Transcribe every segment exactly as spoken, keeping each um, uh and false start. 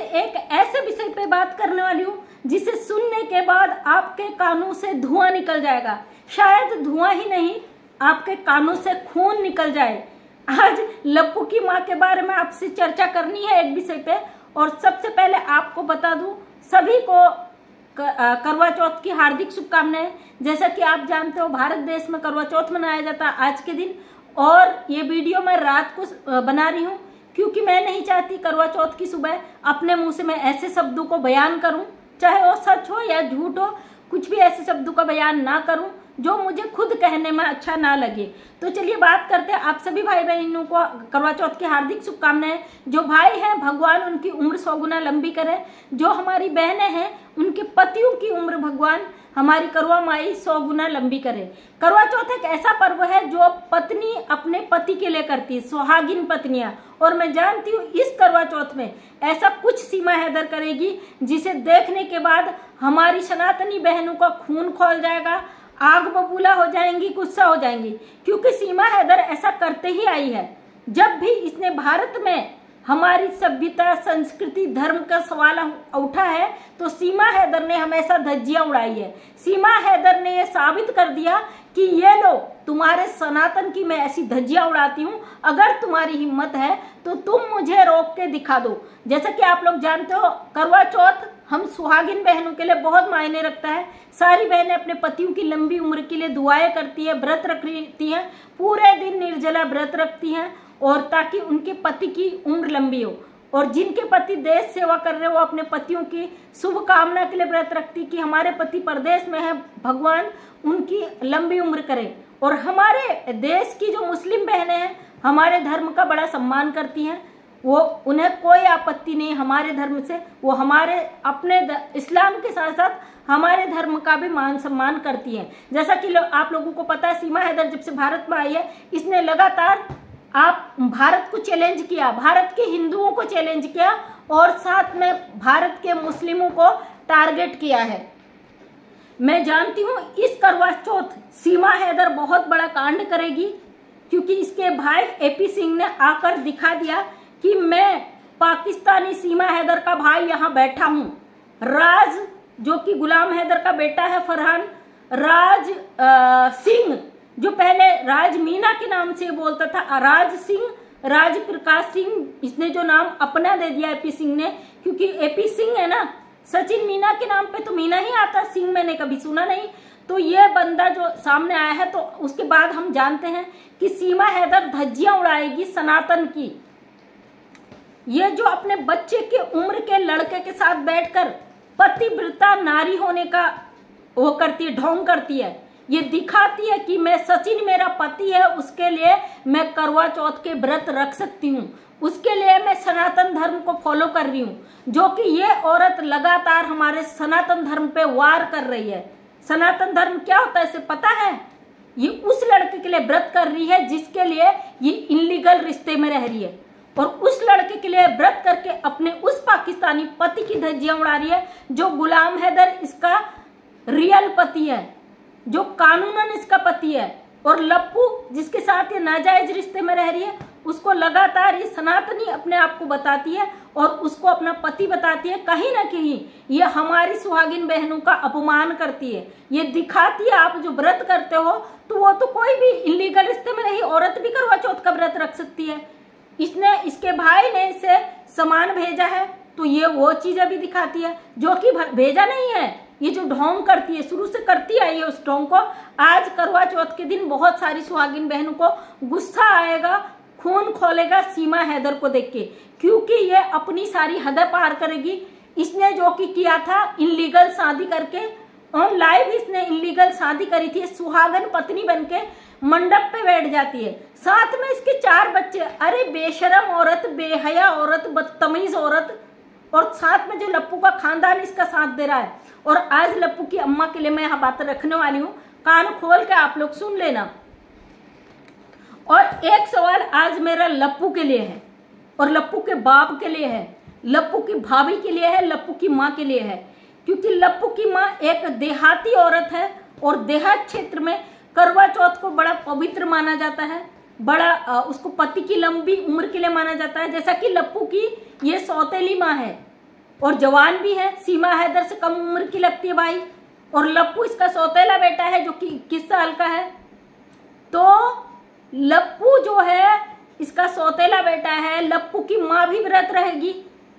एक ऐसे विषय पे बात करने वाली हूँ जिसे सुनने के बाद आपके कानों से धुआं निकल जाएगा। शायद धुआं ही नहीं, आपके कानों से खून निकल जाए। आज लप्पू की माँ के बारे में आपसे चर्चा करनी है एक विषय पे। और सबसे पहले आपको बता दूं, सभी को करवा चौथ की हार्दिक शुभकामनाएं। जैसा कि आप जानते हो, भारत देश में करवा चौथ मनाया जाता है आज के दिन। और ये वीडियो मैं रात को बना रही हूँ क्योंकि मैं नहीं चाहती करवा चौथ की सुबह अपने मुंह से मैं ऐसे शब्दों को बयान करूं, चाहे वो सच हो या झूठ हो, कुछ भी ऐसे शब्दों का बयान ना करूं जो मुझे खुद कहने में अच्छा ना लगे। तो चलिए बात करते हैं। आप सभी भाई बहनों को करवा चौथ की हार्दिक शुभकामनाएं। जो भाई हैं भगवान उनकी उम्र सौ गुना लंबी करे। जो हमारी बहनें हैं उनके पतियों की उम्र भगवान हमारी करवा माई सौ गुना लंबी करे। करवा चौथ एक ऐसा पर्व है जो पत्नी अपने पति के लिए करती है, सुहागिन पत्नियां। और मैं जानती हूँ इस करवा चौथ में ऐसा कुछ सीमा हैदर करेगी जिसे देखने के बाद हमारी सनातनी बहनों का खून खौल जाएगा, आग बबूला हो जाएंगी, गुस्सा हो जाएंगी। क्योंकि सीमा हैदर ऐसा करते ही आई है। जब भी इसने भारत में हमारी सभ्यता, संस्कृति, धर्म का सवाल उठा है तो सीमा हैदर ने हमेशा धज्जियां उड़ाई है। सीमा हैदर ने यह साबित कर दिया कि ये लो, तुम्हारे सनातन की मैं ऐसी धज्जियां उड़ाती हूँ, अगर तुम्हारी हिम्मत है तो तुम मुझे रोक के दिखा दो। जैसा कि आप लोग जानते हो, करवा चौथ हम सुहागिन बहनों के लिए बहुत मायने रखता है। सारी बहनें अपने पतियों की लंबी उम्र के लिए दुआएं करती है, व्रत रखती हैं, पूरे दिन निर्जला व्रत रखती हैं और ताकि उनके पति की उम्र लंबी हो। और जिनके पति देश सेवा कर रहे हो वो अपने पतियों की शुभ कामना के लिए व्रत रखती कि हमारे पति परदेश में है, भगवान उनकी लंबी उम्र करे। और हमारे देश की जो मुस्लिम बहनें हैं हमारे धर्म का बड़ा सम्मान करती हैं, वो उन्हें कोई आपत्ति नहीं हमारे धर्म से। वो हमारे अपने इस्लाम के साथ साथ हमारे धर्म का भी मान सम्मान करती हैं। जैसा कि लो, आप लोगों को पता है, सीमा हैदर जब से भारत में आई है इसने लगातार आप भारत को चैलेंज किया, भारत के हिंदुओं को चैलेंज किया और साथ में भारत के मुस्लिमों को टारगेट किया है। मैं जानती हूँ इस करवा चौथ सीमा हैदर बहुत बड़ा कांड करेगी क्योंकि इसके भाई एपी सिंह ने आकर दिखा दिया कि मैं पाकिस्तानी सीमा हैदर का भाई यहाँ बैठा हूँ। राज जो कि गुलाम हैदर का बेटा है, फरहान राज आ, सिंह जो पहले राज मीना के नाम से बोलता था, राज सिंह, राज प्रकाश सिंह, इसने जो नाम अपना दे दिया एपी सिंह ने। क्योंकि एपी सिंह है ना, सचिन मीना के नाम पे तो मीना ही आता, सिंह मैंने कभी सुना नहीं। तो ये बंदा जो सामने आया है, तो उसके बाद हम जानते हैं कि सीमा हैदर धज्जियां उड़ाएगी सनातन की। ये जो अपने बच्चे के उम्र के लड़के के साथ बैठकर पतिव्रता नारी होने का वो करती है, ढोंग करती है। ये दिखाती है कि मैं सचिन मेरा पति है, उसके लिए मैं करवा चौथ के व्रत रख सकती हूँ, उसके लिए मैं सनातन धर्म को फॉलो कर रही हूँ। जो कि ये औरत लगातार हमारे सनातन धर्म पे वार कर रही है। सनातन धर्म क्या होता है इसे पता है? ये उस लड़के के लिए व्रत कर रही है जिसके लिए ये इनलीगल रिश्ते में रह रही है, और उस लड़के के लिए व्रत करके अपने उस पाकिस्तानी पति की धज्जियां उड़ा रही है जो गुलाम हैदर इसका रियल पति है, जो कानूनन इसका पति है। और लप्पू जिसके साथ ये नाजायज रिश्ते में रह रही है उसको लगातार ये सनातनी अपने आप को बताती है और उसको अपना पति बताती है। कहीं ना कहीं ये हमारी सुहागिन बहनों का अपमान करती है। ये दिखाती है आप जो व्रत करते हो तो वो तो कोई भी इलीगल रिश्ते में रही औरत भी करवा चौथ का व्रत रख सकती है। इसने इसके भाई ने इसे सामान भेजा है तो ये वो चीज अभी दिखाती है जो कि भेजा नहीं है। ये जो ढोंग करती है, शुरू से करती आई है उस ढोंग को। आज करवा चौथ के दिन बहुत सारी सुहागिन बहनों को गुस्सा आएगा, खून खोलेगा सीमा हैदर को देख के, क्योंकि ये अपनी सारी हद पार करेगी। इसने जो कि किया था इनलीगल शादी करके, ऑन लाइव इसने इनलीगल शादी करी थी, सुहागन पत्नी बनके मंडप पे बैठ जाती है, साथ में इसके चार बच्चे। अरे बेशरम औरत, बेहया औरत, बदतमीज औरत। और साथ में जो लप्पू का खानदान इसका साथ दे रहा है। और आज लप्पू की अम्मा के लिए मैं यहाँ बातें रखने वाली हूँ, कान खोल के आप लोग सुन लेना। और एक सवाल आज मेरा लप्पू के लिए है और लप्पू के बाप के लिए है, लप्पू की भाभी के लिए है, लप्पू की माँ के लिए है। क्योंकि लप्पू की माँ एक देहाती औरत है और देहात क्षेत्र में करवा चौथ को बड़ा पवित्र माना जाता है, बड़ा उसको पति की लंबी उम्र के लिए माना जाता है। जैसा कि लप्पू की ये सौतेली माँ है, और जवान भी है, सीमा हैदर से कम उम्र की लगती है भाई। और लप्पू इसका सौतेला बेटा है जो कि इक्कीस साल का है। तो लप्पू जो है इसका सौतेला बेटा है, लप्पू की माँ भी व्रत रहेगी।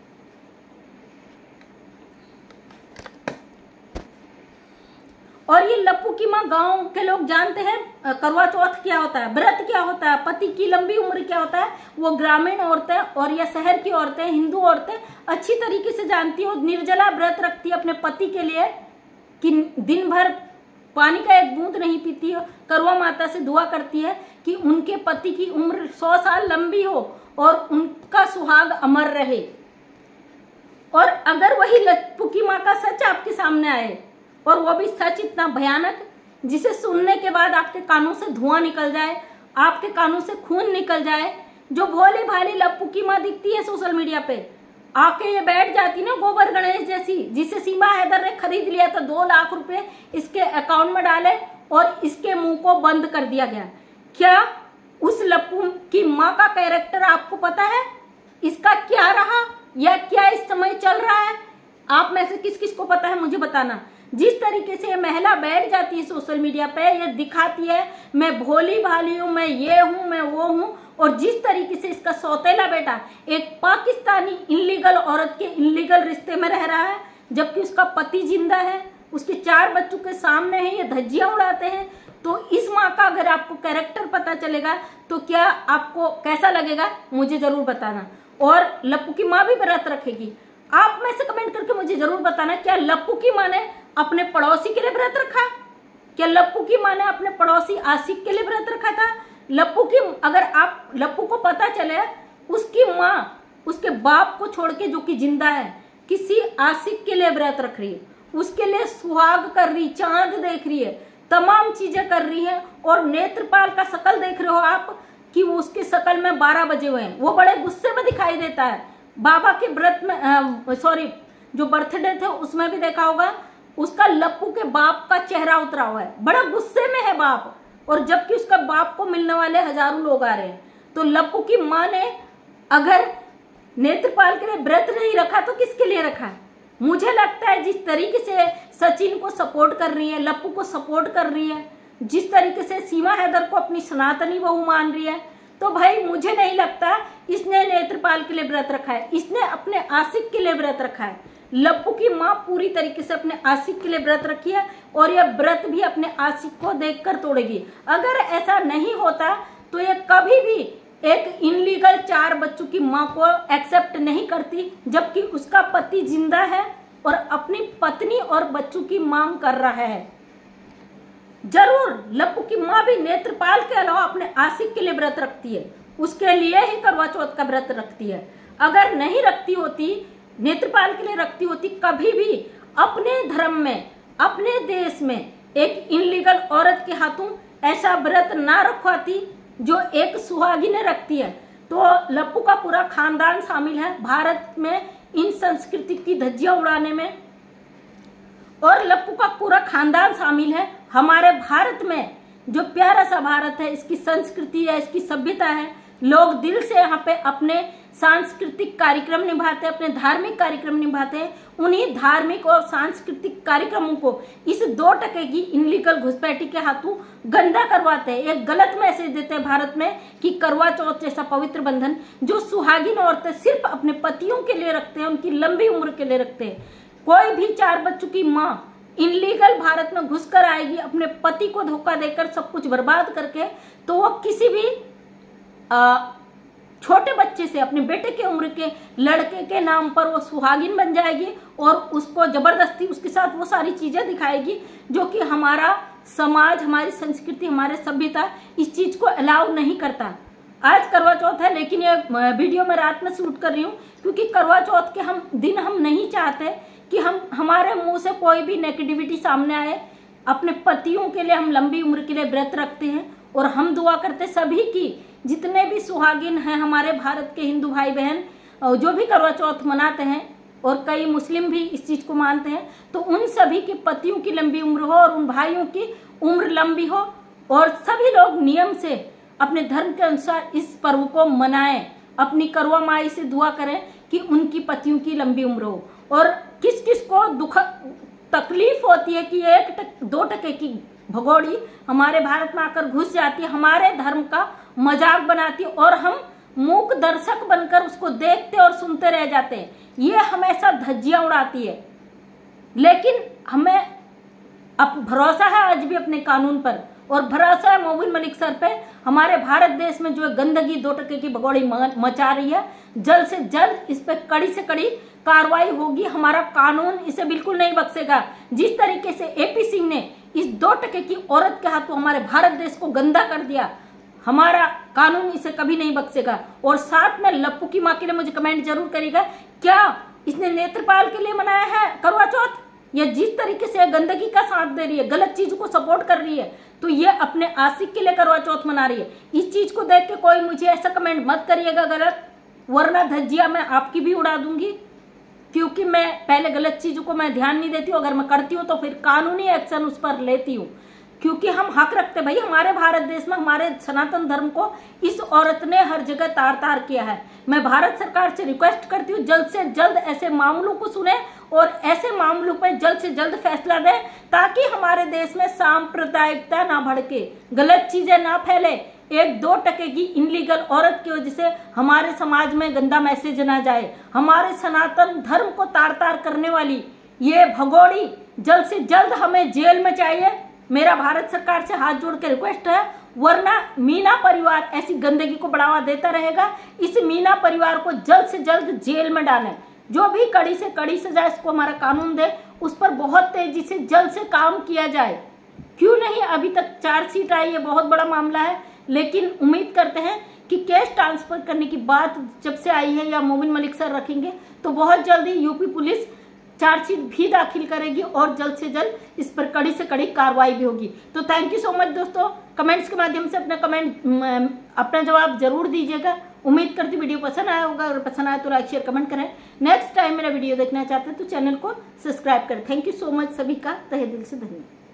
और ये लप्पू की माँ, गांव के लोग जानते हैं करवा चौथ क्या होता है, व्रत क्या होता है, पति की लंबी उम्र क्या होता है। वो ग्रामीण औरतें और या शहर की औरतें, हिंदू औरतें अच्छी तरीके से जानती हैं। निर्जला व्रत रखती है अपने पति के लिए कि दिन भर पानी का एक बूंद नहीं पीती है। करवा माता से दुआ करती है कि उनके पति की उम्र सौ साल लंबी हो और उनका सुहाग अमर रहे। और अगर वही लप्पू की माँ का सच आपके सामने आए, और वो भी सच इतना भयानक जिसे सुनने के बाद आपके कानों से धुआं निकल जाए, आपके कानों से खून निकल जाए, जो भोली भाली लप्पू की माँ दिखती है सोशल मीडिया पे, आके ये बैठ जाती ना गोबर गणेश जैसी, जिसे सीमा हैदर ने खरीद लिया था, दो लाख रुपए इसके अकाउंट में डाले और इसके मुंह को बंद कर दिया गया। क्या उस लप्पू की माँ का कैरेक्टर आपको पता है? इसका क्या रहा या क्या इस समय चल रहा है? आप में से किस किस को पता है मुझे बताना। जिस तरीके से ये महिला बैठ जाती है सोशल मीडिया पे, ये दिखाती है मैं भोली भाली हूँ, मैं ये हूँ, मैं वो हूँ, और जिस तरीके से इसका सौतेला बेटा एक पाकिस्तानी इनलीगल औरत के इनलीगल रिश्ते में रह रहा है, जबकि उसका पति जिंदा है, उसके चार बच्चों के सामने है, ये धज्जियां उड़ाते हैं। तो इस माँ का अगर आपको कैरेक्टर पता चलेगा तो क्या आपको कैसा लगेगा मुझे जरूर बताना। और लप्पू की माँ भी व्रत रखेगी। आप में से कमेंट करके मुझे जरूर बताना, क्या लप्पू की माँ ने अपने पड़ोसी के लिए व्रत रखा? क्या लप्पू की माँ ने अपने पड़ोसी आशिक के लिए व्रत रखा था? लप्पू की, अगर आप लप्पू को पता चले उसकी माँ उसके बाप को छोड़ के जो कि जिंदा है किसी आशिक के लिए व्रत रख रही है, उसके लिए सुहाग कर रही, चांद देख रही है, तमाम चीजें कर रही है, और नेत्रपाल का शकल देख रहे हो आप कि उसकी शकल में बारह बजे हुए हैं, वो बड़े गुस्से में दिखाई देता है। बाबा के व्रत में, सॉरी जो बर्थडे थे उसमें भी देखा होगा, उसका लप्पू के बाप का चेहरा उतरा हुआ है, बड़ा गुस्से में है बाप, और जबकि उसका बाप को मिलने वाले हजारों लोग आ रहे हैं। तो लप्पू की माँ ने अगर नेत्रपाल के लिए व्रत नहीं रखा तो किसके लिए रखा है? मुझे लगता है जिस तरीके से सचिन को सपोर्ट कर रही है, लप्पू को सपोर्ट कर रही है, जिस तरीके से सीमा हैदर को अपनी सनातनी बहू मान रही है, तो भाई मुझे नहीं लगता इसने नेत्रपाल के लिए व्रत रखा है, इसने अपने आशिक के लिए व्रत रखा है। लप्पू की माँ पूरी तरीके से अपने आशिक के लिए व्रत रखी है, और यह व्रत भी अपने आशिक को देखकर तोड़ेगी। अगर ऐसा नहीं होता तो ये कभी भी एक इनलीगल चार बच्चों की माँ को एक्सेप्ट नहीं करती, जबकि उसका पति जिंदा है और अपनी पत्नी और बच्चों की मांग कर रहा है। जरूर लप्पू की माँ भी नेत्रपाल के अलावा अपने आशिक के लिए व्रत रखती है, उसके लिए ही करवा चौथ का व्रत रखती है। अगर नहीं रखती होती, नेत्रपाल के लिए रखती होती, कभी भी अपने धर्म में, अपने देश में एक इनलीगल औरत के हाथों ऐसा व्रत ना रखवाती जो एक सुहागिन रखती है। तो लप्पू का पूरा खानदान शामिल है भारत में इन संस्कृति की धज्जियां उड़ाने में, और लप्पू का पूरा खानदान शामिल है हमारे भारत में। जो प्यारा सा भारत है, इसकी संस्कृति है, इसकी सभ्यता है, लोग दिल से यहाँ पे अपने सांस्कृतिक कार्यक्रम निभाते हैं, अपने धार्मिक कार्यक्रम निभाते हैं। उन्हीं धार्मिक और सांस्कृतिक कार्यक्रमों को इस दो टके की इनलीगल घुसपैठी के हाथों गंदा करवाते हैं। एक गलत मैसेज देते हैं भारत में कि करवा चौथ जैसा पवित्र बंधन जो सुहागिन औरतें सिर्फ अपने पतियों के लिए रखते हैं, उनकी लंबी उम्र के लिए रखते हैं। कोई भी चार बच्चों की माँ इनलीगल भारत में घुसकर आएगी अपने पति को धोखा देकर, सब कुछ बर्बाद करके, तो वो किसी भी आ, छोटे बच्चे से, अपने बेटे के उम्र के लड़के के नाम पर वो सुहागिन बन जाएगी और उसको जबरदस्ती उसके साथ वो सारी चीजें दिखाएगी जो कि हमारा समाज, हमारी संस्कृति, हमारे सभ्यता इस चीज को अलाउ नहीं करता। आज करवा चौथ है, लेकिन ये वीडियो मैं रात में शूट कर रही हूँ क्योंकि करवा चौथ के हम दिन हम नहीं चाहते कि हम हमारे मुंह से कोई भी नेगेटिविटी सामने आए। अपने पतियों के लिए हम लंबी उम्र के लिए व्रत रखते हैं और हम दुआ करते सभी की, जितने भी सुहागिन हैं हमारे भारत के हिंदू भाई बहन जो भी करवा चौथ मनाते हैं, और कई मुस्लिम भी इस चीज को मानते हैं, तो उन सभी के पतियों की लंबी उम्र हो और उन भाइयों की उम्र लंबी हो, और सभी लोग नियम से अपने धर्म के अनुसार इस पर्व को मनाएं। अपनी करवा माई से दुआ करें कि उनकी पतियों की लंबी उम्र हो। और किस किस को दुख तकलीफ होती है कि एक टक, दो टके की भगोड़ी हमारे भारत में आकर घुस जाती है, हमारे धर्म का मजाक बनाती है और हम मूक दर्शक बनकर उसको देखते और सुनते रह जाते हैं। ये हमेशा धज्जियां उड़ाती है, लेकिन हमें अब भरोसा है आज भी अपने कानून पर, और भरोसा है मोबिन मलिक सर पे। हमारे भारत देश में जो गंदगी दो टके की भगोड़ी मचा रही है, जल्द से जल्द इस पे कड़ी से कड़ी कार्रवाई होगी। हमारा कानून इसे बिल्कुल नहीं बख्शेगा। जिस तरीके से एपी सिंह ने इस दो टके की औरत के हाथों हमारे भारत देश को गंदा कर दिया, हमारा कानून इसे कभी नहीं बख्शेगा। और साथ में लप्पू की माँ के लिए मुझे कमेंट जरूर करिएगा, क्या इसने नेत्रपाल के लिए मनाया है करवा चौथ, या जिस तरीके से गंदगी का साथ दे रही है, गलत चीज को सपोर्ट कर रही है, तो ये अपने आशिक के लिए करवा चौथ मना रही है। इस चीज को देख के कोई मुझे ऐसा कमेंट मत करिएगा गलत, वरना धज्जिया मैं आपकी भी उड़ा दूंगी, क्योंकि मैं पहले गलत चीजों को मैं ध्यान नहीं देती हूँ। अगर मैं करती हूँ तो फिर कानूनी एक्शन उस पर लेती हूँ, क्योंकि हम हक रखते भाई। हमारे भारत देश में हमारे सनातन धर्म को इस औरत ने हर जगह तार तार किया है। मैं भारत सरकार से रिक्वेस्ट करती हूँ जल्द से जल्द ऐसे मामलों को सुने और ऐसे मामलों पर जल्द से जल्द फैसला दें, ताकि हमारे देश में सांप्रदायिकता ना भड़के, गलत चीजें ना फैले। एक दो टके की इनलीगल औरत की वजह से हमारे समाज में गंदा मैसेज ना जाए। हमारे सनातन धर्म को तार तार करने वाली ये भगोड़ी जल्द से जल्द हमें जेल में चाहिए। मेरा भारत सरकार से हाथ जोड़ के रिक्वेस्ट है, वरना मीना परिवार ऐसी गंदगी को बढ़ावा देता रहेगा। इस मीना परिवार को जल्द से जल्द जेल में डालें। जो भी कड़ी से कड़ी सजा इसको हमारा कानून दे, उस पर बहुत तेजी से जल्द से काम किया जाए। क्यों नहीं, अभी तक चार्जशीट आई है, बहुत बड़ा मामला है, लेकिन उम्मीद करते हैं कि केस ट्रांसफर करने की बात जब से आई है या मोबिन मलिक सर रखेंगे तो बहुत जल्दी यूपी पुलिस चार्जशीट भी दाखिल करेगी और जल्द से जल्द इस पर कड़ी से कड़ी कार्रवाई भी होगी। तो थैंक यू सो मच दोस्तों, कमेंट्स के माध्यम से अपना कमेंट अपना जवाब जरूर दीजिएगा। उम्मीद करती हूँ वीडियो पसंद आया होगा, अगर पसंद आया तो लाइक शेयर कमेंट करें। नेक्स्ट टाइम मेरा वीडियो देखना चाहते हैं तो चैनल को सब्सक्राइब करें। थैंक यू सो मच, सभी का तहे दिल से धन्यवाद।